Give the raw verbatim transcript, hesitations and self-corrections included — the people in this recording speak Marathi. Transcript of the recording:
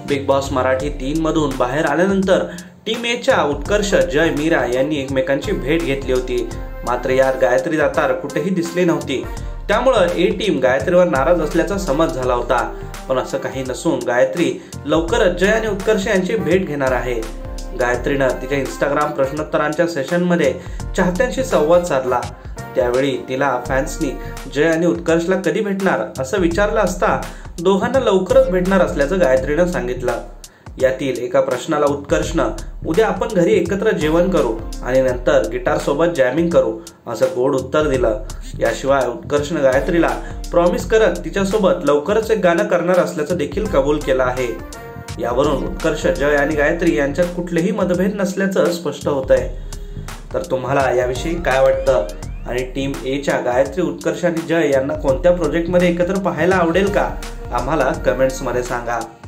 बिग बॉस मराठी तीन मधून बाहेर आल्यानंतर टीम एच्या उत्कर्ष, जय, मीरा यांनी एकमेकांची भेट घेतली होती. मात्र यात गायत्री दातार कुठेही दिसली नव्हती. त्यामुळे ए टीम गायत्रीवर नाराज असल्याचा समज झाला होता. पण असं काही नसून गायत्री लवकरच जय आणि उत्कर्ष यांची भेट घेणार आहे. गायत्रीनं तिच्या इंस्टाग्राम प्रश्नोत्तरांच्या सेशनमध्ये चाहत्यांशी संवाद साधला. त्यावेळी तिला फॅन्सनी जय आणि उत्कर्षला कधी भेटणार असं विचारलं असता दोघांना लवकरच भेटणार असल्याचं गायत्रीनं सांगितलं. यातील एका प्रश्नाला उत्कर्षनं उद्या आपण घरी एकत्र जेवण करू आणि नंतर गिटार सोबत जॅमिंग करू असं गोड उत्तर दिलं. याशिवाय उत्कर्षनं गायत्रीला प्रॉमिस करत तिच्यासोबत लवकरच एक गाणं करणार असल्याचं देखील कबूल केलं आहे. यावरून उत्कर्ष, जय आणि गायत्री यांच्यात कुठलेही मतभेद नसल्याचं स्पष्ट होतंय. तर तुम्हाला याविषयी काय वाटतं आणि टीम एच्या गायत्री, उत्कर्ष आणि जय यांना कोणत्या प्रोजेक्टमध्ये एकत्र पाहायला आवडेल का? आम्हाला कमेंट्समध्ये सांगा.